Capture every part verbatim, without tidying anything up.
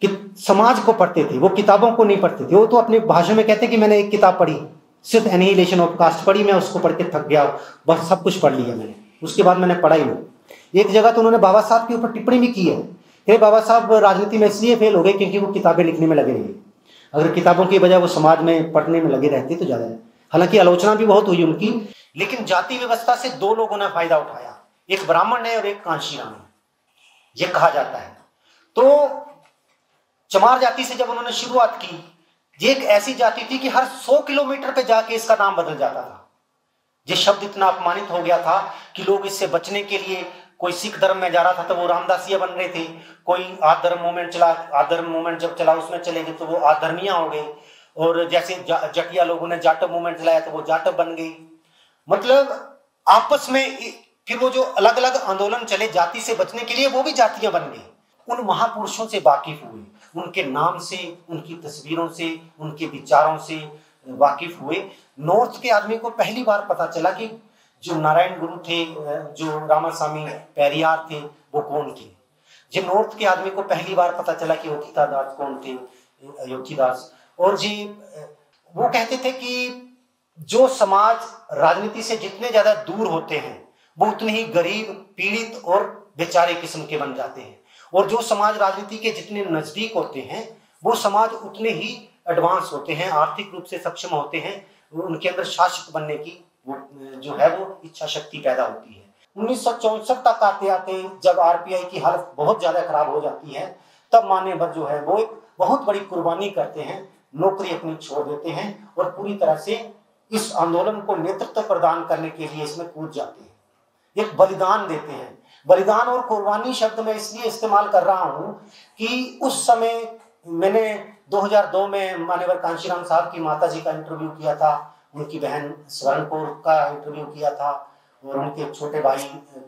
कि समाज को पढ़ते थे, वो किताबों को नहीं पढ़ते थे। वो तो अपने भाषण में कहते कि मैंने एक किताब पढ़ी, सिर्फ एनिहिलेशन ऑफ कास्ट पढ़ी, मैं उसको पढ़ के थक गया, बस सब कुछ पढ़ लिया मैंने, उसके बाद मैंने पढ़ा ही नहीं। एक जगह तो उन्होंने बाबा साहब के ऊपर टिप्पणी भी की है कि बाबा साहब राजनीति में इसलिए फेल हो गए क्योंकि वो किताबें लिखने में लगे रहे। अगर किताबों की बजाय वो समाज में पढ़ने में लगे रहते तो ज्यादा है। हालांकि आलोचना भी बहुत हुई उनकी, लेकिन जाति व्यवस्था से दो लोगों ने फायदा उठाया, एक ब्राह्मण है और एक कांशीराम है, ये कहा जाता है। तो चमार जाति से जब उन्होंने शुरुआत की, ये एक ऐसी जाति थी कि हर सौ किलोमीटर पे जाके इसका नाम बदल जाता था। ये शब्द इतना अपमानित हो गया था कि लोग इससे बचने के लिए, कोई सिख धर्म में जा रहा था तो वो रामदासिया बन रहे थे, कोई आधर्म मूवमेंट चला, आधर्म मूवमेंट जब चला उसमें चले गए तो वो आधर्मिया हो गए, और जैसे जटिया लोगों ने जाटव मूवमेंट चलाया तो वो जाटव बन गई। मतलब आपस में फिर वो जो अलग अलग आंदोलन चले जाति से बचने के लिए, वो भी जातियां बन गई। उन महापुरुषों से वाकिफ हुए, उनके नाम से, उनकी तस्वीरों से, उनके विचारों से वाकिफ हुए। नॉर्थ के आदमी को पहली बार पता चला कि जो नारायण गुरु थे, जो रामास्वामी पेरियार थे, वो कौन थे। जो नॉर्थ के आदमी को पहली बार पता चला कि योगिता दास कौन थे, योगीदास। और जी वो कहते थे कि जो समाज राजनीति से जितने ज्यादा दूर होते हैं वो उतने ही गरीब, पीड़ित और बेचारे किस्म के बन जाते हैं, और जो समाज राजनीति के जितने नजदीक होते हैं वो समाज उतने ही एडवांस होते हैं, आर्थिक रूप से सक्षम होते हैं, उनके अंदर शासक बनने की वो जो है वो इच्छा शक्ति पैदा होती है। उन्नीस सौ चौसठ तक आते आते जब आरपीआई की हालत बहुत ज्यादा खराब हो जाती है, तब मान्यवर जो है वो एक बहुत बड़ी कुर्बानी करते हैं, नौकरी अपनी छोड़ देते हैं और पूरी तरह से इस आंदोलन को नेतृत्व प्रदान करने के लिए इसमें कूद जाते हैं, एक बलिदान देते हैं। बलिदान और कुर्बानी शब्द मैं इसलिए इस्तेमाल कर रहा हूं कि उस समय मैंने दो हज़ार दो में मान्यवर कांशीराम साहब की माता जी का इंटरव्यू किया था, उनकी बहन स्वर्ण कौर का इंटरव्यू किया था, और उनके छोटे भाई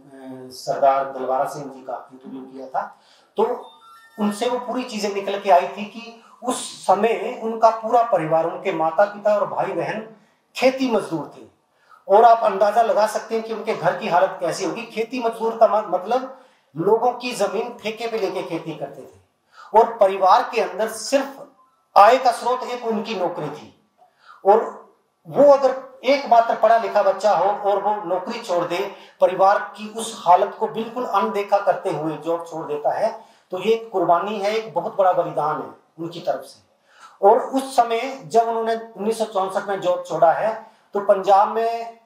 सरदार दलवारा सिंह जी का इंटरव्यू किया था। तो उनसे वो पूरी चीजें निकल के आई थी कि उस समय उनका पूरा परिवार, उनके माता पिता और भाई बहन खेती मजदूर थे, और आप अंदाजा लगा सकते हैं कि उनके घर की हालत कैसी होगी। खेती मजदूर का मतलब लोगों की जमीन ठेके पे लेके खेती करते थे, और परिवार के अंदर सिर्फ आय का स्रोत एक उनकी नौकरी थी, और वो अगर एक मात्र पढ़ा लिखा बच्चा हो और वो नौकरी छोड़ दे, परिवार की उस हालत को बिल्कुल अनदेखा करते हुए जॉब छोड़ देता है, तो ये कुर्बानी है, एक बहुत बड़ा बलिदान है उनकी तरफ से। और उस समय जब उन्होंने उन्नीस सौ चौसठ में जॉब छोड़ा है तो पंजाब में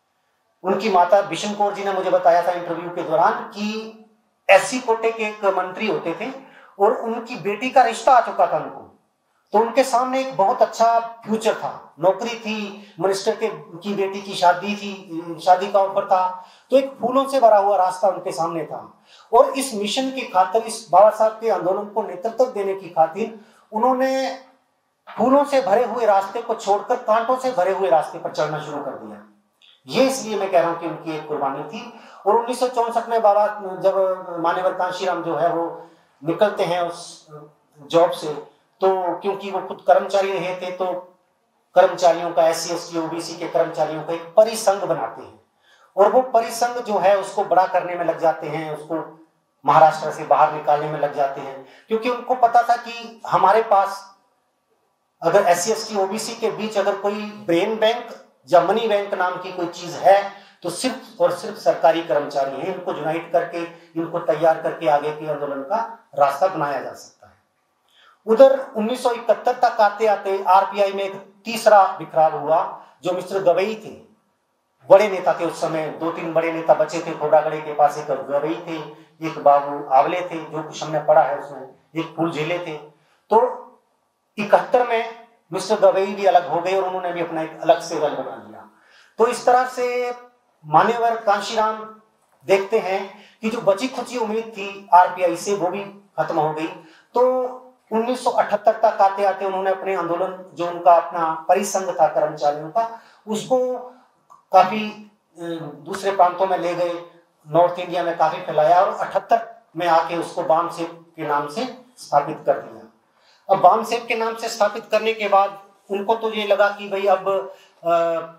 उनकी माता बिशन कौर जी ने मुझे बताया था इंटरव्यू के दौरान कि एससी कोटे के एक मंत्री होते थे और उनकी बेटी का रिश्ता आ चुका था उनको, तो उनके सामने एक बहुत अच्छा फ्यूचर था, नौकरी थी, मिनिस्टर के की बेटी की शादी थी, शादी का ऑफर था, तो एक फूलों से भरा हुआ रास्ता उनके सामने था। और इस मिशन की खातिर, इस बाबा साहब के आंदोलन को नेतृत्व देने की खातिर उन्होंने फूलों से भरे हुए रास्ते को छोड़कर कांटों से भरे हुए रास्ते पर चलना शुरू कर दिया। ये इसलिए मैं कह रहा हूं कि उनकी एक कुर्बानी थी। और उन्नीस सौ चौसठ में बाबा जब मान्यवर कांशीराम जो है वो निकलते हैं उस जॉब से, तो क्योंकि वो खुद कर्मचारी रहे थे, तो कर्मचारियों का, S C S T OBC के कर्मचारियों का एक परिसंघ बनाते हैं, और वो परिसंघ जो है उसको बड़ा करने में लग जाते हैं, उसको महाराष्ट्र से बाहर निकालने में लग जाते हैं, क्योंकि उनको पता था कि हमारे पास अगर S C S T OBC के बीच अगर कोई ब्रेन बैंक या मनी बैंक नाम की कोई चीज है तो सिर्फ और सिर्फ सरकारी कर्मचारी हैं, इनको यूनाइट करके, इनको तैयार करके आगे के आंदोलन का रास्ता बनाया जा सकता है। उधर उन्नीस सौ इकहत्तर तक आते आते आरपीआई में एक तीसरा बिखराव हुआ, जो मिस्टर गवई थे, बड़े नेता थे उस समय, दो तीन बड़े नेता बचे थे। खोड़ागढ़े के पास एक गवई थे, एक बाबू आवले थे, जो कुछ हमने पढ़ा है उसमें, एक फूल झेले थे। तो इकहत्तर में मिस्टर गवई भी अलग हो गए और उन्होंने भी अपना एक अलग से दल बना लिया। तो इस तरह से मान्यवर कांशीराम देखते हैं कि जो बची खुची उम्मीद थी आरपीआई से वो भी खत्म हो गई। तो उन्नीस सौ अठहत्तर तक आते आते उन्होंने अपने आंदोलन, जो उनका अपना परिसंघ था कर्मचारियों का, उसको काफी दूसरे प्रांतों में ले गए, नॉर्थ इंडिया में काफी फैलाया, और अठहत्तर में आके उसको बाम सेब के नाम से स्थापित कर दिया। अब बाम सेब के नाम से स्थापित करने के बाद उनको तो ये लगा कि भाई अब आ,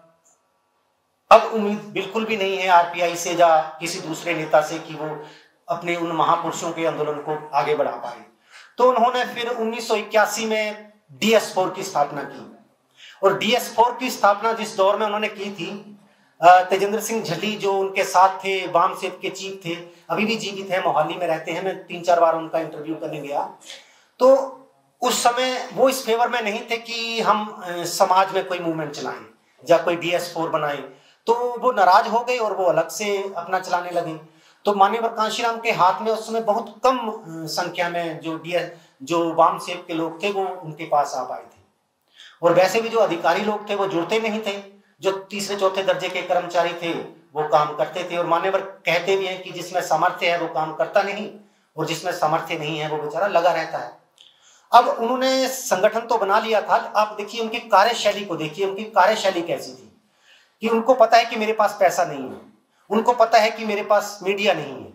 अब उम्मीद बिल्कुल भी नहीं है आरपीआई से या किसी दूसरे नेता से कि वो अपने उन महापुरुषों के आंदोलन को आगे बढ़ा पाए। तो उन्होंने फिर उन्नीस सौ इक्यासी में डी एस फोर की स्थापना की। और डी एस फोर की स्थापना जिस दौर में उन्होंने की थी, तेजेंद्र सिंह झली जो उनके साथ थे, वाम सेप के चीफ थे, अभी भी जीवित है, मोहाली में रहते हैं, मैं तीन चार बार उनका इंटरव्यू करने गया। तो उस समय वो इस फेवर में नहीं थे कि हम समाज में कोई मूवमेंट चलाएं या कोई डी एस फोर बनाएं, तो वो नाराज हो गए और वो अलग से अपना चलाने लगे। तो मान्यवर कांशीराम के हाथ में उस समय बहुत कम संख्या में जो डी एस जो वाम सेप के लोग थे वो उनके पास आ पाए थे। और वैसे भी जो अधिकारी लोग थे वो जुड़ते नहीं थे, जो तीसरे चौथे दर्जे के कर्मचारी थे वो काम करते थे। और मान्यवर कहते भी हैं कि जिसमें सामर्थ्य है वो काम करता नहीं, और जिसमें सामर्थ्य नहीं है वो बेचारा लगा रहता है। अब उन्होंने संगठन तो बना लिया था। आप देखिए उनकी कार्यशैली को देखिए, उनकी कार्यशैली कैसी थी कि उनको पता है कि मेरे पास पैसा नहीं है, उनको पता है कि मेरे पास मीडिया नहीं है,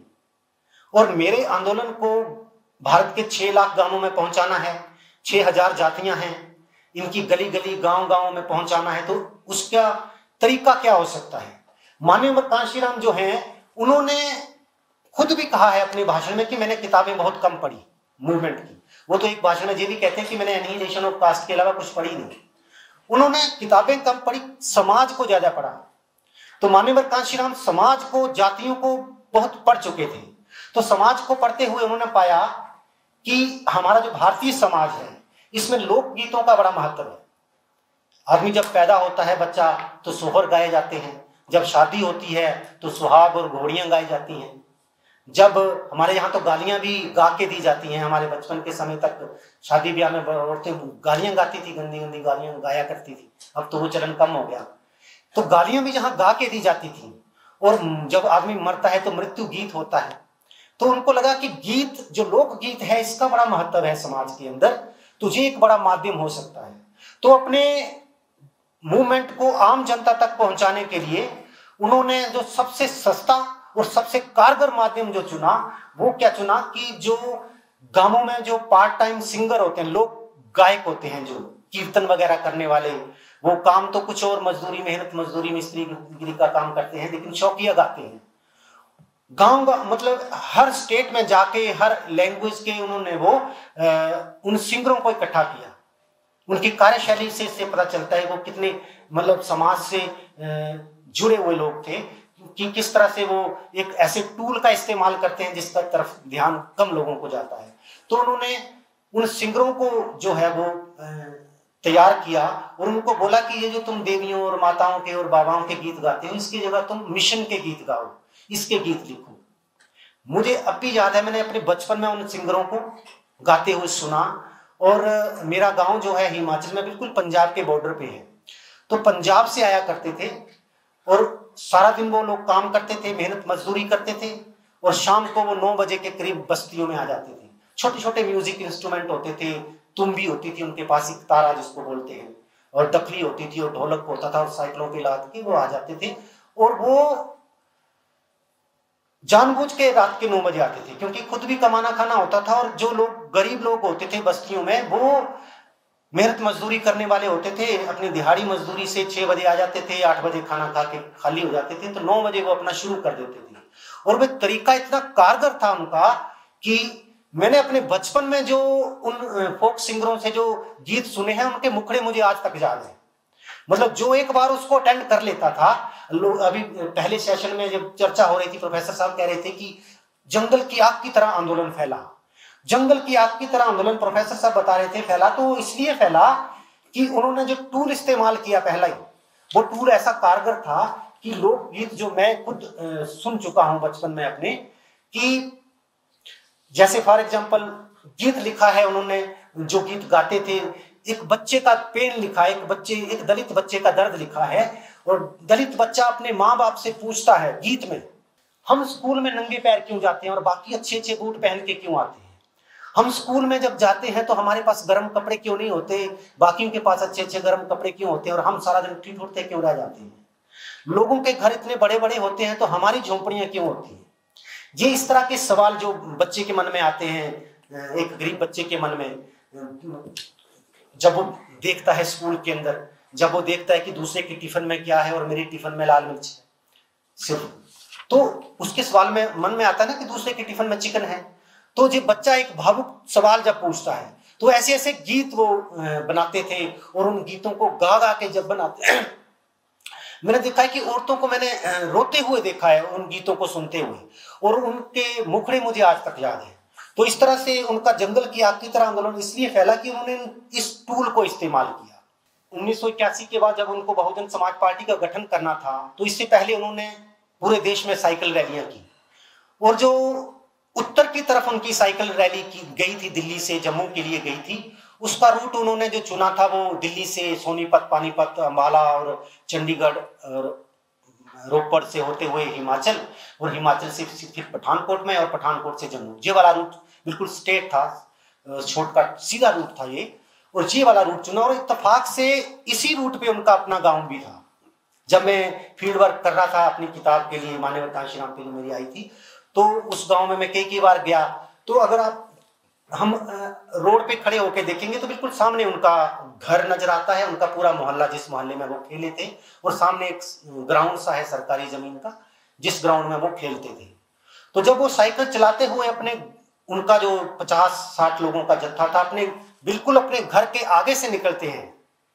और मेरे आंदोलन को भारत के छह लाख गांवों में पहुंचाना है, छह हजार जातियां हैं, इनकी गली गली गांव गांव में पहुंचाना है, तो उसका तरीका क्या हो सकता है। मान्यवर कांशीराम जो हैं उन्होंने खुद भी कहा है अपने भाषण में कि मैंने किताबें बहुत कम पढ़ी मूवमेंट की। वो तो एक भाषण में ये भी कहते हैं कि मैंने एनिहिलेशन ऑफ कास्ट के अलावा कुछ पढ़ी नहीं। उन्होंने किताबें कम पढ़ी, समाज को ज्यादा पढ़ा। तो मान्यवर कांशीराम समाज को, जातियों को बहुत पढ़ चुके थे। तो समाज को पढ़ते हुए उन्होंने पाया कि हमारा जो भारतीय समाज है इसमें लोकगीतों का बड़ा महत्व है। आदमी जब पैदा होता है बच्चा तो सोहर गाए जाते हैं, जब शादी होती है तो सुहाग और घोड़ियां गाई जाती हैं, जब हमारे यहाँ तो गालियां भी गा के दी जाती हैं। हमारे बचपन के समय तक शादी ब्याह में औरतें गालियां गाती थी, गंदी गंदी गालियां गाया करती थी। अब तो वो चलन कम हो गया। तो गालियां भी जहाँ गा के दी जाती थी, और जब आदमी मरता है तो मृत्यु गीत होता है। तो उनको लगा कि गीत जो लोक गीत है इसका बड़ा महत्व है समाज के अंदर, तुझे एक बड़ा माध्यम हो सकता है। तो अपने मूवमेंट को आम जनता तक पहुंचाने के लिए उन्होंने जो सबसे सस्ता और सबसे कारगर माध्यम जो चुना, वो क्या चुना कि जो गांवों में जो पार्ट टाइम सिंगर होते हैं, लोग गायक होते हैं, जो कीर्तन वगैरह करने वाले, वो काम तो कुछ और मजदूरी, मेहनत मजदूरी, मिस्त्री गिरी का काम करते हैं, लेकिन शौकिया गाते हैं। गांव मतलब हर स्टेट में जाके हर लैंग्वेज के उन्होंने वो आ, उन सिंगरों को इकट्ठा किया। उनकी कार्यशैली से, से पता चलता है वो कितने मतलब समाज से आ, जुड़े हुए लोग थे, कि किस तरह से वो एक ऐसे टूल का इस्तेमाल करते हैं जिसका तरफ ध्यान कम लोगों को जाता है। तो उन्होंने उन सिंगरों को जो है वो तैयार किया और उनको बोला कि ये जो तुम देवियों और माताओं के और बाबाओं के गीत गाते हो, इसकी जगह तुम मिशन के गीत गाओ, इसके गीत लिखो। मुझे अब भी याद है, मैंने अपने बचपन में उन सिंगरों को गाते हुए सुना। और मेरा गांव जो है हिमाचल में बिल्कुल पंजाब के बॉर्डर पे है, तो पंजाब से आया करते थे और सारा दिन वो लोग काम करते थे, मेहनत मजदूरी करते थे, और शाम को वो नौ बजे के करीब बस्तियों में आ जाते थे। छोटे छोटे म्यूजिक इंस्ट्रूमेंट होते थे, तुम्बी होती थी उनके पास, एक तारा जिसको बोलते हैं, और डफली होती थी, और ढोलक होता था, और साइकिलों पे लाद के वो आ जाते थे। और वो जानबूझ के रात के नौ बजे आते थे, क्योंकि खुद भी कमाना खाना होता था, और जो लोग गरीब लोग होते थे बस्तियों में, वो मेहनत मजदूरी करने वाले होते थे, अपनी दिहाड़ी मजदूरी से छह बजे आ जाते थे, आठ बजे खाना खा के खाली हो जाते थे, तो नौ बजे वो अपना शुरू कर देते थे। और वो तरीका इतना कारगर था उनका कि मैंने अपने बचपन में जो उन फोक सिंगरों से जो गीत सुने हैं, उनके मुखड़े मुझे आज तक याद है। मतलब जो एक बार उसको अटेंड कर लेता था, लोग अभी पहले सेशन में जब चर्चा हो रही थी, प्रोफेसर साहब कह रहे थे कि जंगल की आग की तरह आंदोलन फैला, जंगल की आग की तरह आंदोलन प्रोफेसर साहब बता रहे थे फैला। तो इसलिए फैला कि उन्होंने जो टूल इस्तेमाल किया पहला ही, वो टूल ऐसा कारगर था कि लोकगीत जो मैं खुद आ, सुन चुका हूं बचपन में अपने, कि जैसे फॉर एग्जांपल गीत लिखा है उन्होंने, जो गीत गाते थे, एक बच्चे का पेन लिखा है, एक बच्चे एक दलित बच्चे का दर्द लिखा है, और दलित बच्चा अपने माँ बाप से पूछता है गीत में, हम स्कूल में नंगे पैर क्यों जाते हैं और बाकी अच्छे अच्छे बूट पहन के क्यों आते हैं? हम स्कूल में जब जाते हैं तो हमारे पास गर्म कपड़े क्यों नहीं होते, बाकियों के पास अच्छे अच्छे गर्म कपड़े क्यों होते हैं, और हम सारा दिन ठिठुरते क्यों रह जाते हैं? लोगों के घर इतने बड़े बड़े होते हैं तो हमारी झोंपड़ियां क्यों होती हैं? ये इस तरह के सवाल जो बच्चे के मन में आते हैं, एक गरीब बच्चे के मन में, जब वो देखता है स्कूल के अंदर, जब वो देखता है कि दूसरे के टिफिन में क्या है और मेरी टिफिन में लाल मिर्च सिर्फ, तो उसके सवाल में मन में आता है ना कि दूसरे के टिफिन में चिकन है, तो जो बच्चा एक भावुक सवाल जब पूछता है तो ऐसे ऐसे गीत वो बनाते थे और उन गीतों को गा गा के जब बनाते मैंने देखा है कि औरतों को मैंने रोते हुए देखा है उन गीतों को सुनते हुए, और उनके मुखड़े मुझे आज तक याद है। तो इस तरह से उनका जंगल की आग की तरह आंदोलन इसलिए फैला कि उन्होंने इस टूल को इस्तेमाल किया। उन्नीस सौ इक्यासी के बाद जब उनको बहुजन समाज पार्टी का गठन करना था तो इससे पहले उन्होंने पूरे देश में साइकिल रैलियां की, और जो उत्तर की तरफ उनकी साइकिल रैली की गई थी, दिल्ली से जम्मू के लिए गई थी, उसका रूट उन्होंने जो चुना था वो दिल्ली से सोनीपत, पानीपत, अंबाला और चंडीगढ़ और रोपड़ से होते हुए हिमाचल, और हिमाचल से फिर पठानकोट में, और पठानकोट से जम्मू। ये वाला रूट बिल्कुल स्ट्रेट था, शॉर्टकट सीधा रूट था ये, और ये वाला रूट चुना। और इत्तेफाक से इसी रूट पे उनका अपना गांव भी था। जब मैं फील्ड वर्क कर रहा था अपनी किताब के लिए, मानव कांशीराम पे जो मेरी आई थी, तो उस गांव में मैं कई कई बार गया। तो अगर आप हम रोड पे खड़े होकर देखेंगे तो बिल्कुल सामने उनका घर नजर आता है, उनका पूरा मोहल्ला जिस मोहल्ले में वो खेले थे, और सामने एक ग्राउंड सा है सरकारी जमीन का जिस ग्राउंड में वो खेलते थे। तो जब वो साइकिल चलाते हुए अपने, उनका जो पचास साठ लोगों का जत्था था, अपने बिल्कुल अपने घर के आगे से निकलते हैं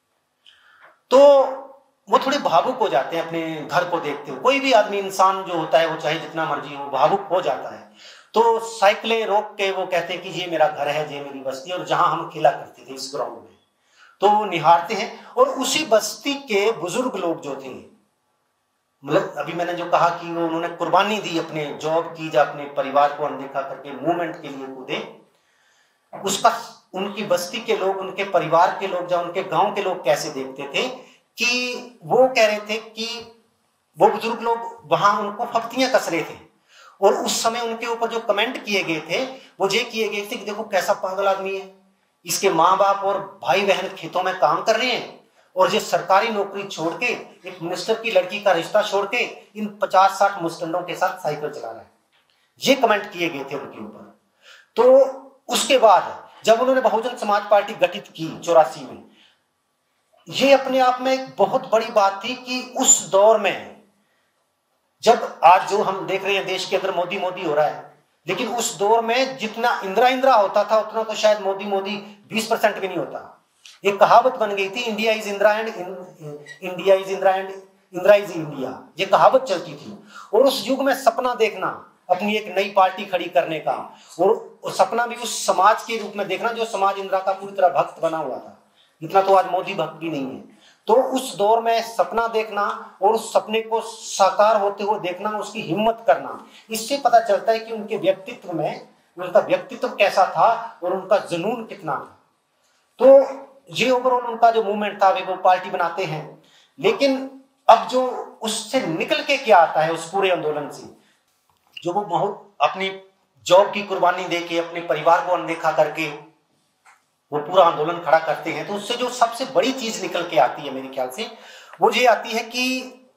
तो वो थोड़े भावुक हो जाते हैं अपने घर को देखते हुए। कोई भी आदमी, इंसान जो होता है वो चाहे जितना मर्जी हो, भावुक हो जाता है। तो साइकिलें रोक के वो कहते हैं कि ये मेरा घर है, ये मेरी बस्ती, और जहां हम खेला करते थे इस ग्राउंड में। तो वो निहारते हैं, और उसी बस्ती के बुजुर्ग लोग जो थे, मतलब अभी मैंने जो कहा कि वो उन्होंने कुर्बानी दी अपने जॉब की, जब अपने परिवार को अनदेखा करके मूवमेंट के लिए कूदे, उसका उनकी बस्ती के लोग, उनके परिवार के लोग, जब उनके गांव के लोग कैसे देखते थे कि वो कह रहे थे कि वो बुजुर्ग लोग वहां उनको फप्तियां कस रहे थे, और उस समय उनके ऊपर जो कमेंट किए गए थे वो ये किए गए थे कि देखो कैसा पागल आदमी है, इसके माँ बाप और भाई बहन खेतों में काम कर रहे हैं, और ये सरकारी नौकरी छोड़ के, एक मिनिस्टर की लड़की का रिश्ता छोड़ के इन पचास साठ मुस्टंडों के साथ साइकिल चला रहा है। ये कमेंट किए गए थे उनके ऊपर। तो उसके बाद जब उन्होंने बहुजन समाज पार्टी गठित की चौरासी में, ये अपने आप में एक बहुत बड़ी बात थी कि उस दौर में, जब आज जो हम देख रहे हैं देश के अंदर मोदी मोदी हो रहा है, लेकिन उस दौर में जितना इंदिरा इंदिरा होता था उतना तो शायद मोदी मोदी बीस परसेंट भी नहीं होता। एक कहावत बन गई थी, India is Indira and India is Indira and Indira is India, ये कहावत चलती थी। और उस युग में सपना देखना अपनी एक नई पार्टी खड़ी करने का, और सपना भी उस समाज के रूप में देखना जो समाज इंदिरा का पूरी तरह भक्त बना हुआ था, इतना तो आज मोदी भक्त भी नहीं है। तो उस दौर में सपना देखना और उस सपने को साकार होते हुए देखना, उसकी हिम्मत करना, इससे पता चलता है कि उनके व्यक्तित्व में, उनका व्यक्तित्व कैसा था और उनका जुनून कितना था। तो ये ओवरऑल उनका जो मूवमेंट था, वे वो पार्टी बनाते हैं। लेकिन अब जो उससे निकल के क्या आता है उस पूरे आंदोलन से, जो वो बहुत अपनी जॉब की कुर्बानी देके, अपने परिवार को अनदेखा करके वो पूरा आंदोलन खड़ा करते हैं, तो उससे जो सबसे बड़ी चीज निकल के आती है मेरे ख्याल से, वो ये आती है कि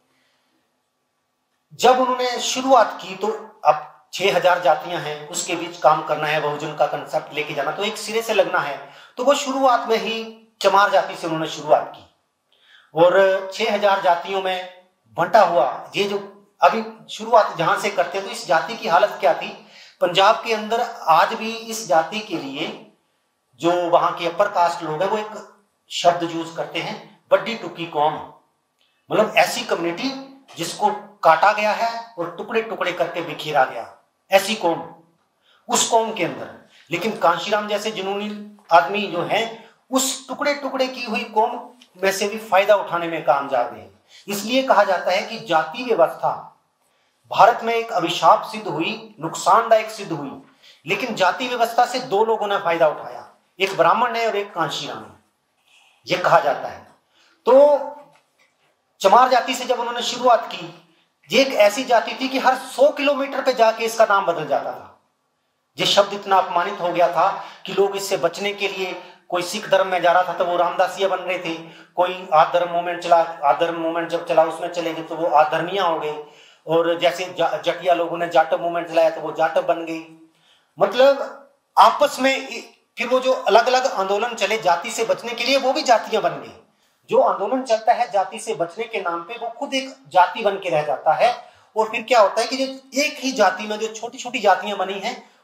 जब उन्होंने शुरुआत की तो अब छह हजार जातियां हैं, उसके बीच काम करना है, बहुजन का कंसेप्ट लेके जाना, तो एक सिरे से लगना है। तो वो शुरुआत में ही चमार जाति से उन्होंने शुरुआत की, और छह हजार जातियों में बंटा हुआ। ये जो अभी शुरुआत जहां से करते हैं, तो इस जाति की हालत क्या थी, पंजाब के अंदर आज भी इस जाति के लिए जो वहां के अपर कास्ट लोग हैं वो एक शब्द यूज करते हैं, बड्डी टुकी कौम, मतलब ऐसी कम्युनिटी जिसको काटा गया है और टुकड़े टुकड़े करके बिखेरा गया, ऐसी कौम उस कौम के अंदर। लेकिन कांशीराम जैसे जुनूनी आदमी जो हैं उस टुकड़े टुकड़े की हुई कौम में से भी फायदा उठाने में कामयाब है। इसलिए कहा जाता है कि जाति व्यवस्था भारत में एक अभिशाप सिद्ध हुई, नुकसानदायक सिद्ध हुई, लेकिन जाति व्यवस्था से दो लोगों ने फायदा उठाया, एक ब्राह्मण है और एक कांशीराम है, यह कहा जाता है। तो चमार जाति से जब उन्होंने शुरुआत की, ये एक ऐसी जाति थी कि हर सौ किलोमीटर पे जाके इसका नाम बदल जाता था। ये शब्द इतना अपमानित हो गया था कि लोग इससे बचने के लिए, कोई सिख धर्म में जा रहा था तो वो रामदासिया बन रहे थे, कोई आधर्म मूवमेंट चला, आधर्म मूवमेंट जब चला उसमें चले गए तो वो आधर्मिया हो गए, और जैसे जटिया लोगों ने जाटव मूवमेंट चलाया तो वो जाटव बन गई। मतलब आपस में फिर वो जो अलग अलग आंदोलन चले जाति से बचने के लिए, वो भी जातियां बन गई। जो आंदोलन चलता है जाति से बचने के नाम पे, वो खुद एक जाति बन के रह जाता है। और फिर क्या होता है कि जो एक ही जाति में जो छोटी छोटी जातियां बनी हैं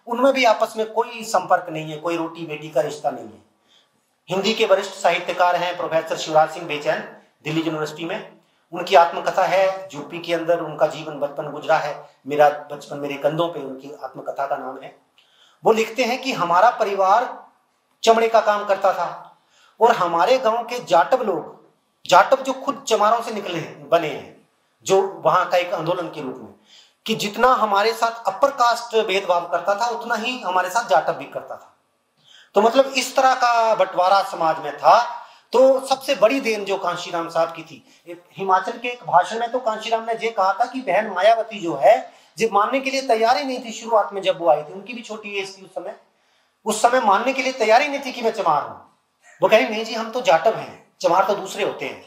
उनमें भी आपस में कोई संपर्क नहीं है, कोई रोटी बेटी का रिश्ता नहीं है। हिंदी के वरिष्ठ साहित्यकार हैं प्रोफेसर शिवराज सिंह बेचैन, दिल्ली यूनिवर्सिटी में। उनकी आत्मकथा है, यूपी के अंदर उनका जीवन बचपन गुजरा है, मेरा बचपन मेरे कंधों पे, उनकी आत्मकथा का नाम है। वो लिखते हैं कि हमारा परिवार चमड़े का काम करता था और हमारे गांव के जाटव लोग, जाटव जो खुद चमारों से निकले बने हैं, जो वहां का एक आंदोलन के रूप में, कि जितना हमारे साथ अपर कास्ट भेदभाव करता था उतना ही हमारे साथ जाटव भी करता था। तो मतलब इस तरह का बंटवारा समाज में था। तो सबसे बड़ी देन जो कांशीराम साहब की थी, हिमाचल के एक भाषण में तो कांशीराम ने ये कहा था कि बहन मायावती जो है जो मानने के लिए तैयार ही नहीं थी शुरुआत में, जब वो आई थी, उनकी भी छोटी एज थी उस समय, उस समय मानने के लिए तैयार ही नहीं थी कि मैं चमार हूं। वो कहे नहीं जी हम तो जाटव हैं, चमार तो दूसरे होते हैं।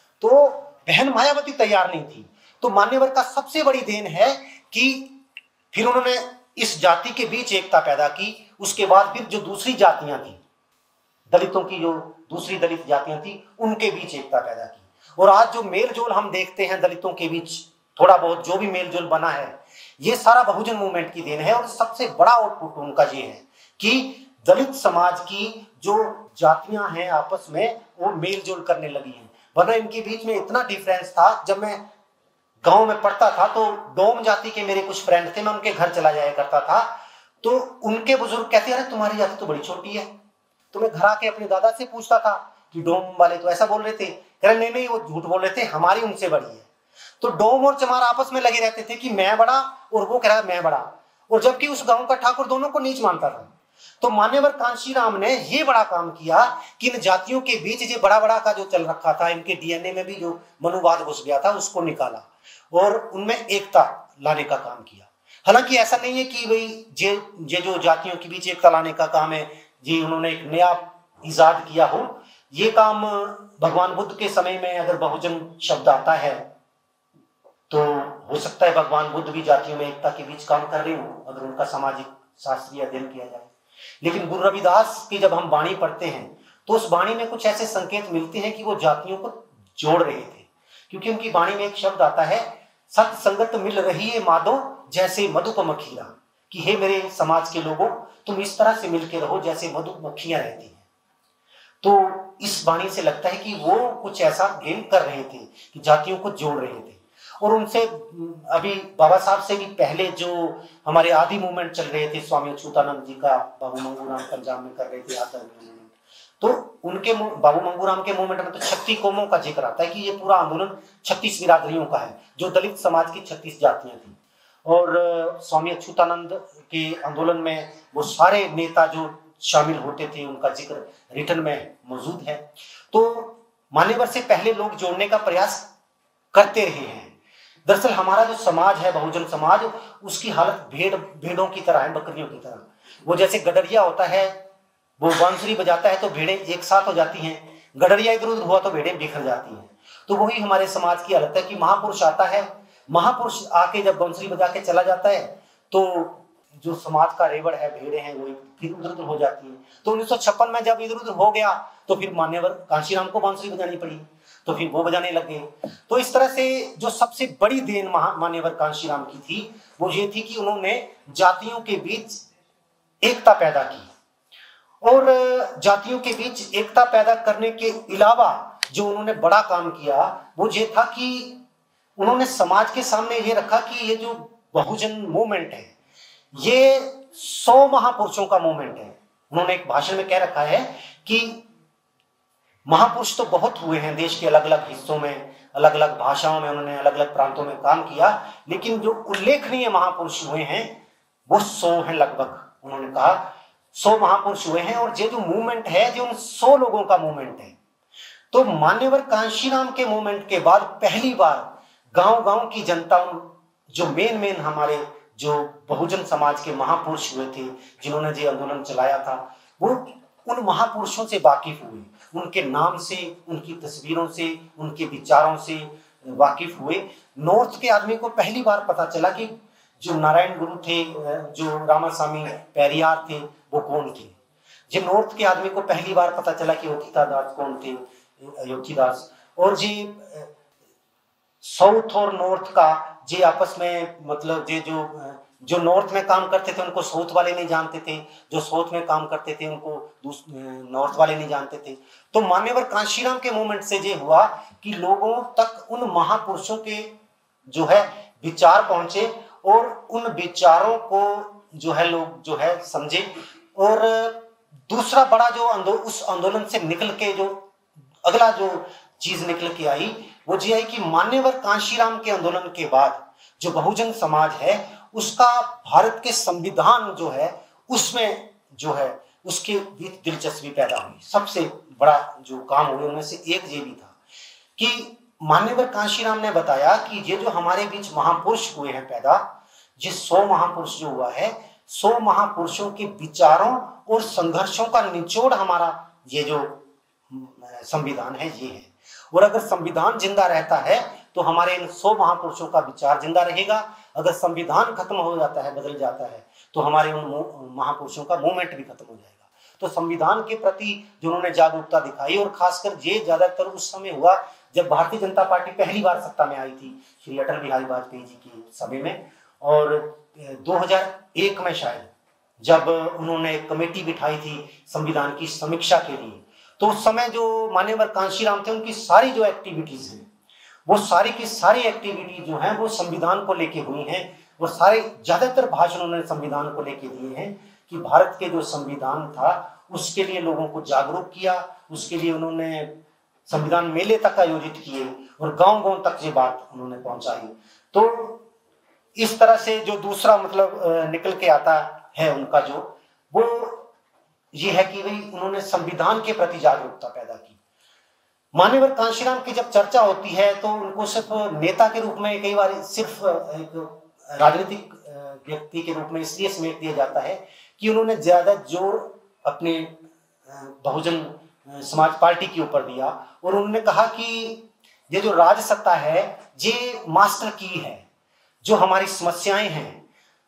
तो बहन मायावती तैयार नहीं थी। तो मान्यवर का सबसे बड़ी देन है कि फिर उन्होंने इस जाति के बीच एकता पैदा की। उसके बाद फिर जो दूसरी जातियां थी, दलितों की जो दूसरी दलित जातियां थी, उनके बीच एकता पैदा की। और आज जो मेल जोल हम देखते हैं दलितों के बीच, थोड़ा बहुत जो भी मेल जोल बना है, ये सारा बहुजन मूवमेंट की देन है। और सबसे बड़ा आउटपुट उनका ये है कि दलित समाज की जो जातियां हैं आपस में वो मेल जोल करने लगी हैं। वरना इनके बीच में इतना डिफरेंस था। जब मैं गांव में पढ़ता था तो डोम जाति के मेरे कुछ फ्रेंड थे, मैं उनके घर चला जाया करता था, तो उनके बुजुर्ग कहते अरे तुम्हारी जाति तो बड़ी छोटी है। तो मैं घर आके अपने दादा से पूछता था कि डोम वाले तो ऐसा बोल रहे थे, कह रहे नहीं नहीं वो झूठ बोल रहे थे, हमारी उनसे बड़ी है। तो डोम और चमार आपस में लगे रहते थे कि मैं बड़ा और वो कह रहा है मैं बड़ा, और जबकि उस गांव का ठाकुर दोनों को नीच मानता था। तो मान्यवर कांशीराम ने ये बड़ा काम किया कि इन जातियों के बीच ये बड़ा बड़ा का जो चल रखा था, इनके डीएनए में भी जो मनुवाद घुस गया था, उसको निकाला और उनमें एकता लाने का काम किया। हालांकि ऐसा नहीं है कि भाई ये ये जो जातियों के बीच एकता लाने का काम है जी उन्होंने एक नया इजाद किया हो। ये काम भगवान बुद्ध के समय में अगर बहुजन शब्द आता है तो हो सकता है भगवान बुद्ध भी जातियों में एकता के बीच काम कर रहे हो, अगर उनका सामाजिक शास्त्रीय अध्ययन किया जाए। लेकिन गुरु रविदास की जब हम वाणी पढ़ते हैं तो उस वाणी में कुछ ऐसे संकेत मिलते हैं कि वो जातियों को जोड़ रहे थे। क्योंकि उनकी वाणी में एक शब्द आता है, सत्संगत मिल रही है माधो जैसे मधुपमखिया, कि हे मेरे समाज के लोगों तुम इस तरह से मिलके रहो जैसे मधुमक्खियां रहती हैं। तो इस वाणी से लगता है कि वो कुछ ऐसा गेम कर रहे थे कि जातियों को जोड़ रहे थे। और उनसे अभी बाबा साहब से भी पहले जो हमारे आदि मूवमेंट चल रहे थे, स्वामी अच्युतानंद जी का बाबू मंगूराम पंजाब में कर रहे थे आदि मूवमेंट, तो उनके बाबू मंगूराम के मूवमेंट में तो छत्तीस कौमों का जिक्र आता है कि ये पूरा आंदोलन छत्तीस बिरादरियों का है, जो दलित समाज की छत्तीस जातियां थी। और स्वामी अच्युतानंद के आंदोलन में वो सारे नेता जो शामिल होते थे उनका जिक्र रिटर्न में मौजूद है। तो मान्यवर से पहले लोग जोड़ने का प्रयास करते रहे हैं। दरअसल हमारा जो समाज है, बहुजन समाज, उसकी हालत भेड़ भेड़ों की तरह है, बकरियों की तरह। वो जैसे गडरिया होता है, वो बांसुरी बजाता है तो भेड़ें एक साथ हो जाती हैं, गडरिया इधर उधर हुआ तो भेड़ें बिखर जाती हैं। तो वही हमारे समाज की हालत है कि महापुरुष आता है, महापुरुष आके जब बांसुरी बजा के चला जाता है तो जो समाज का रेवड़ है, भेड़े हैं, वो फिर उधर उधर हो जाती है। तो उन्नीस सौ छप्पन में जब इधर उधर हो गया तो फिर मान्यवर कांशीराम को बांसुरी बजानी पड़ी, तो फिर वो बजाने लगे। तो इस तरह से जो सबसे बड़ी देन मान्यवर कांशीराम की थी वो ये थी कि उन्होंने जातियों के बीच एकता पैदा की। और जातियों के बीच एकता पैदा करने के अलावा जो उन्होंने बड़ा काम किया वो ये था कि उन्होंने समाज के सामने ये रखा कि ये जो बहुजन मूवमेंट है ये सौ महापुरुषों का मूवमेंट है। उन्होंने एक भाषण में कह रखा है कि महापुरुष तो बहुत हुए हैं देश के अलग अलग हिस्सों में, अलग अलग भाषाओं में, उन्होंने अलग अलग प्रांतों में काम किया, लेकिन जो उल्लेखनीय महापुरुष हुए हैं वो सौ हैं लगभग। उन्होंने कहा सौ महापुरुष हुए हैं और ये जो मूवमेंट है जो उन सौ लोगों का मूवमेंट है। तो मान्यवर कांशीराम के मूवमेंट के बाद पहली बार गांव गांव की जनता, जो मेन मेन हमारे जो बहुजन समाज के महापुरुष हुए थे जिन्होंने ये आंदोलन चलाया था, वो उन महापुरुषों से वाकिफ हुए, उनके नाम से, उनकी तस्वीरों से, उनके विचारों से वाकिफ हुए। नॉर्थ के आदमी को पहली बार पता चला कि जो नारायण गुरु थे, जो रामास्वामी पेरियार थे, वो कौन थे। जो नॉर्थ के आदमी को पहली बार पता चला कि योथिदास कौन थे, योथिदास। और जी साउथ और नॉर्थ का जे आपस में मतलब जे जो जो नॉर्थ में काम करते थे उनको साउथ वाले नहीं जानते थे, जो साउथ में काम करते थे उनको नॉर्थ वाले नहीं जानते थे। तो मान्यवर कांशीराम के मूवमेंट से ये हुआ कि लोगों तक उन महापुरुषों के जो है विचार पहुंचे और उन विचारों को जो है लोग जो है समझे। और दूसरा बड़ा जो आंदोलन, उस आंदोलन से निकल के जो अगला जो चीज निकल के आई वो ये है कि मान्यवर कांशीराम के आंदोलन के बाद जो बहुजन समाज है उसका भारत के संविधान जो है उसमें जो है उसके बीच दिलचस्पी पैदा हुई। सबसे बड़ा जो काम हुए उनमें से एक ये भी था कि मान्यवर कांशीराम ने बताया कि ये जो हमारे बीच महापुरुष हुए हैं पैदा, ये सौ महापुरुष जो हुआ है, सौ महापुरुषों के विचारों और संघर्षों का निचोड़ हमारा ये जो संविधान है ये है। और अगर संविधान जिंदा रहता है तो हमारे इन सौ महापुरुषों का विचार जिंदा रहेगा। अगर संविधान खत्म हो जाता है, बदल जाता है, तो हमारे उन महापुरुषों का मूवमेंट भी खत्म हो जाएगा। तो संविधान के प्रति जो उन्होंने जागरूकता दिखाई, और खासकर ये ज्यादातर उस समय हुआ जब भारतीय जनता पार्टी पहली बार सत्ता में आई थी श्री अटल बिहारी वाजपेयी जी के समय में। और दो हज़ार एक में शायद जब उन्होंने एक कमेटी बिठाई थी संविधान की समीक्षा के लिए, तो उस समय जो मान्यवर कांशीराम थे उनकी सारी जो एक्टिविटीज हैं वो सारी की सारी एक्टिविटी जो है वो संविधान को लेके हुई हैं। वो सारे ज्यादातर भाषण उन्होंने संविधान को लेके दिए हैं कि भारत के जो संविधान था उसके लिए लोगों को जागरूक किया। उसके लिए उन्होंने संविधान मेले तक आयोजित किए और गांव गांव तक ये बात उन्होंने पहुंचाई। तो इस तरह से जो दूसरा मतलब निकल के आता है उनका जो वो ये है कि भाई उन्होंने संविधान के प्रति जागरूकता पैदा की। मान्यवर कांशीराम की जब चर्चा होती है तो उनको सिर्फ नेता के रूप में, कई बार सिर्फ एक राजनीतिक व्यक्ति के रूप में इसलिए समेट दिया जाता है कि उन्होंने ज्यादा जोर अपने बहुजन समाज पार्टी के ऊपर दिया। और उन्होंने कहा कि ये जो राज सत्ता है ये मास्टर की है। जो हमारी समस्याएं हैं,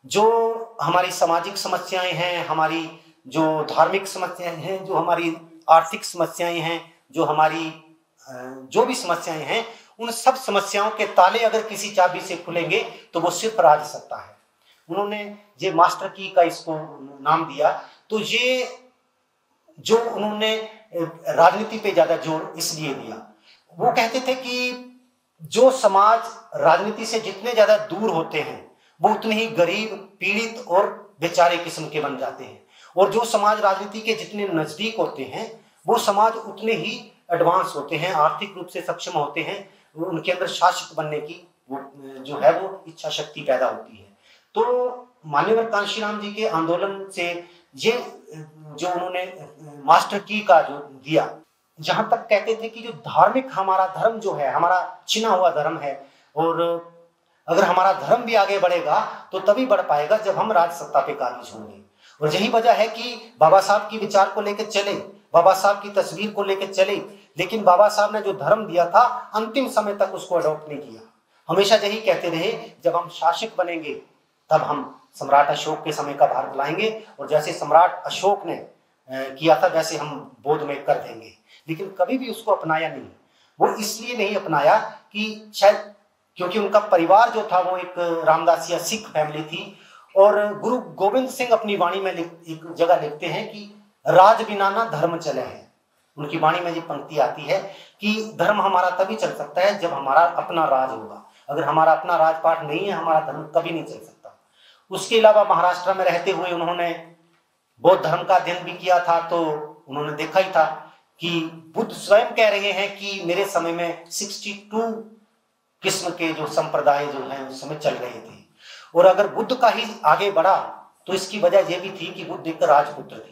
जो हमारी सामाजिक समस्याएं हैं, हमारी जो धार्मिक समस्याएं हैं, जो हमारी आर्थिक समस्याएं हैं, जो हमारी जो भी समस्याएं हैं, उन सब समस्याओं के ताले अगर किसी चाबी से खुलेंगे तो वो सिर्फ राज सत्ता है। उन्होंने ये मास्टर की का इसको नाम दिया। तो ये जो उन्होंने राजनीति पे ज्यादा जोर इसलिए दिया, वो कहते थे कि जो समाज राजनीति से जितने ज्यादा दूर होते हैं वो उतने ही गरीब, पीड़ित और बेचारे किस्म के बन जाते हैं। और जो समाज राजनीति के जितने नजदीक होते हैं वो समाज उतने ही एडवांस होते हैं, आर्थिक रूप से सक्षम होते हैं, उनके अंदर शासक बनने की वो जो है वो इच्छा शक्ति पैदा होती है। तो मान्यवर कांशीराम जी के आंदोलन से ये जो उन्होंने मास्टर की का जो दिया, जहां तक कहते थे कि जो धार्मिक हमारा धर्म जो है, हमारा छिना हुआ धर्म है, और अगर हमारा धर्म भी आगे बढ़ेगा तो तभी बढ़ पाएगा जब हम राज सत्ता पे काबिज होंगे। और यही वजह है कि बाबा साहब की विचार को लेकर चले, बाबा साहब की तस्वीर को लेकर चले, लेकिन बाबा साहब ने जो धर्म दिया था अंतिम समय तक उसको अडॉप्ट नहीं किया। हमेशा यही कहते रहे जब हम शासक बनेंगे तब हम सम्राट अशोक के समय का भारत लाएंगे, और जैसे सम्राट अशोक ने किया था वैसे हम बोध में कर देंगे। लेकिन कभी भी उसको अपनाया नहीं। वो इसलिए नहीं अपनाया कि शायद क्योंकि उनका परिवार जो था वो एक रामदासिया सिख फैमिली थी। और गुरु गोविंद सिंह अपनी वाणी में एक जगह लिखते हैं कि राज बिना ना धर्म चले हैं। उनकी वाणी में ये पंक्ति आती है कि धर्म हमारा तभी चल सकता है जब हमारा अपना राज होगा। अगर हमारा अपना राजपाट नहीं है, हमारा धर्म कभी नहीं चल सकता। उसके अलावा महाराष्ट्र में रहते हुए उन्होंने बौद्ध धर्म का अध्ययन भी किया था। तो उन्होंने देखा ही था कि बुद्ध स्वयं कह रहे हैं कि मेरे समय में बासठ किस्म के जो संप्रदाय जो हैं उस समय चल रहे थे। और अगर बुद्ध का ही आगे बढ़ा तो इसकी वजह यह भी थी कि बुद्ध एक राजपुत्र थे।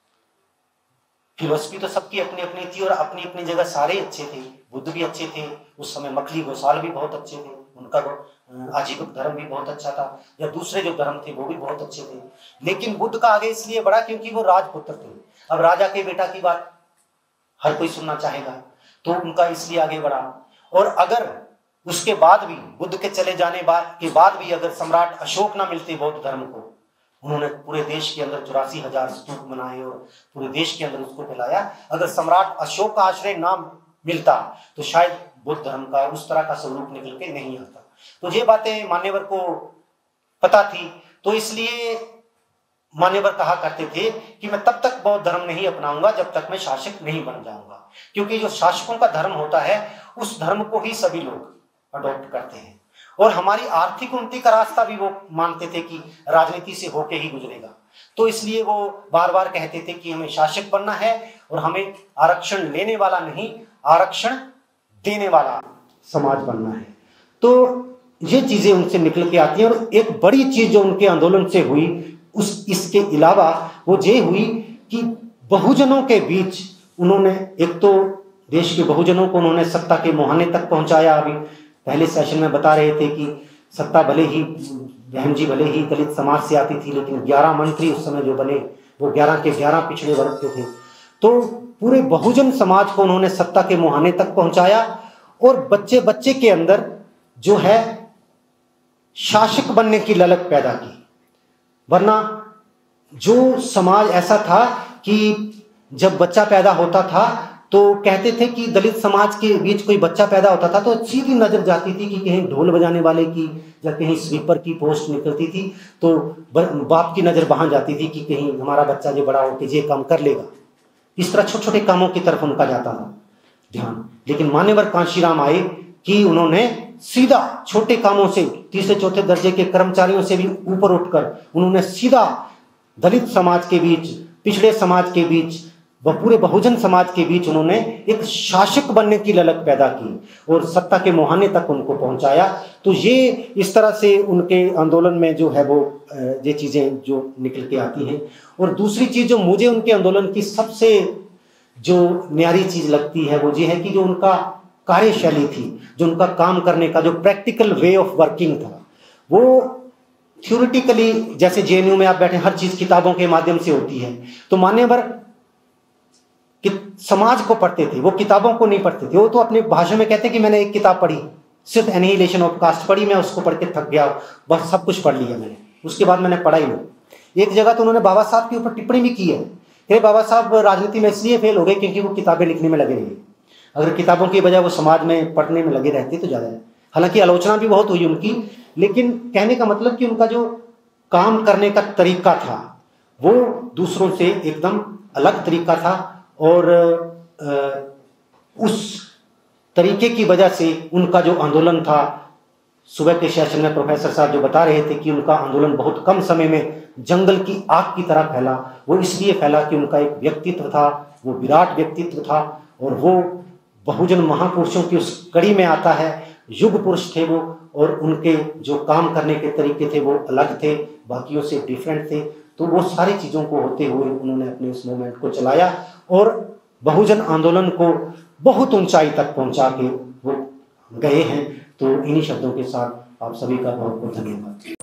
फिलोसफी तो सबकी अपनी अपनी थी और अपनी अपनी जगह सारे अच्छे थे। बुद्ध भी अच्छे थे, उस समय मखली गोसाल भी बहुत अच्छे थे, उनका आजीविक धर्म भी बहुत अच्छा था, या दूसरे जो धर्म थे वो भी बहुत अच्छे थे। लेकिन बुद्ध का आगे इसलिए बढ़ा क्योंकि वो राजपुत्र थे। अब राजा के बेटा की बात हर कोई सुनना चाहेगा, तो उनका इसलिए आगे बढ़ा। और अगर उसके बाद भी बुद्ध के चले जाने बाद के बाद भी अगर सम्राट अशोक ना मिलते बौद्ध धर्म को, उन्होंने पूरे देश के अंदर चौरासी हजार स्तूप बनाए और पूरे देश के अंदर उसको फैलाया। अगर सम्राट अशोक का आश्रय ना मिलता तो शायद बुद्ध धर्म का उस तरह का स्वरूप निकल के नहीं आता। तो ये बातें मान्यवर को पता थी। तो इसलिए मान्यवर कहा करते थे कि मैं तब तक बौद्ध धर्म नहीं अपनाऊंगा जब तक मैं शासक नहीं बन जाऊंगा, क्योंकि जो शासकों का धर्म होता है उस धर्म को ही सभी लोग अडॉप्ट करते हैं। और हमारी आर्थिक उन्नति का रास्ता भी वो मानते थे कि राजनीति से होके ही गुजरेगा। तो इसलिए वो बार बार कहते थे कि हमें शासक बनना है और हमें आरक्षण लेने वाला नहीं, आरक्षण देने वाला समाज बनना है। तो ये चीजें उनसे निकल के आती हैं। और एक बड़ी चीज जो उनके आंदोलन से हुई, उस इसके अलावा वो ये हुई कि बहुजनों के बीच उन्होंने, एक तो देश के बहुजनों को उन्होंने सत्ता के मुहाने तक पहुंचाया। अभी पहले सेशन में बता रहे थे कि सत्ता भले ही बहन जी भले ही दलित समाज से आती थी, लेकिन ग्यारह मंत्री उस समय जो बने वो ग्यारह के ग्यारह पिछड़े वर्ग के थे। तो पूरे बहुजन समाज को उन्होंने सत्ता के मुहाने तक पहुंचाया और बच्चे बच्चे के अंदर जो है शासक बनने की ललक पैदा की। वरना जो समाज ऐसा था कि जब बच्चा पैदा होता था तो कहते थे कि दलित समाज के बीच कोई बच्चा पैदा होता था तो सीधी नजर जाती थी कि कहीं ढोल बजाने वाले की या कहीं स्वीपर की पोस्ट निकलती थी तो बाप की नजर वहां जाती थी कि कहीं हमारा बच्चा जो बड़ा होकर ये काम कर लेगा। इस तरह छोटे छोटे कामों की तरफ उनका जाता था ध्यान। लेकिन मान्यवर कांशीराम आए कि उन्होंने सीधा छोटे कामों से, तीसरे चौथे दर्जे के कर्मचारियों से भी ऊपर उठकर उन्होंने सीधा दलित समाज के बीच, पिछड़े समाज के बीच, वह पूरे बहुजन समाज के बीच उन्होंने एक शासक बनने की ललक पैदा की और सत्ता के मुहाने तक उनको पहुंचाया। तो ये इस तरह से उनके आंदोलन में जो है वो ये चीजें जो निकल के आती हैं। और दूसरी चीज जो मुझे उनके आंदोलन की सबसे जो न्यारी चीज लगती है वो ये है कि जो उनका कार्यशैली थी, जो उनका काम करने का जो प्रैक्टिकल वे ऑफ वर्किंग था, वो थ्योरेटिकली जैसे जेएनयू में आप बैठे हर चीज किताबों के माध्यम से होती है, तो मान्यवर कि समाज को पढ़ते थे, वो किताबों को नहीं पढ़ते थे। वो तो अपने भाषा में कहते कि मैंने एक किताब पढ़ी, सिर्फ एनिहिलेशन ऑफ कास्ट पढ़ी, मैं उसको पढ़ के थक गया, बस सब कुछ पढ़ लिया मैंने, उसके बाद मैंने पढ़ा ही नहीं। एक जगह तो उन्होंने बाबा साहब के ऊपर टिप्पणी भी की है कि बाबा साहब राजनीति में इसलिए फेल हो गए क्योंकि वो किताबें लिखने में लगे रहे। अगर किताबों की बजाय वो समाज में पढ़ने में लगे रहते तो ज्यादा है। हालांकि आलोचना भी बहुत हुई उनकी, लेकिन कहने का मतलब कि उनका जो काम करने का तरीका था वो दूसरों से एकदम अलग तरीका था। और उस तरीके की वजह से उनका जो आंदोलन था, सुबह के सेशन में प्रोफेसर साहब जो बता रहे थे कि उनका आंदोलन बहुत कम समय में जंगल की आग की तरह फैला, वो इसलिए फैला कि उनका एक व्यक्तित्व था, वो विराट व्यक्तित्व था और वो बहुजन महापुरुषों की उस कड़ी में आता है। युग पुरुष थे वो और उनके जो काम करने के तरीके थे वो अलग थे, बाकियों से डिफरेंट थे। तो वो सारी चीज़ों को होते हुए उन्होंने अपने उस मूवमेंट को चलाया और बहुजन आंदोलन को बहुत ऊंचाई तक पहुंचा के वो गए हैं। तो इन्हीं शब्दों के साथ आप सभी का बहुत बहुत धन्यवाद।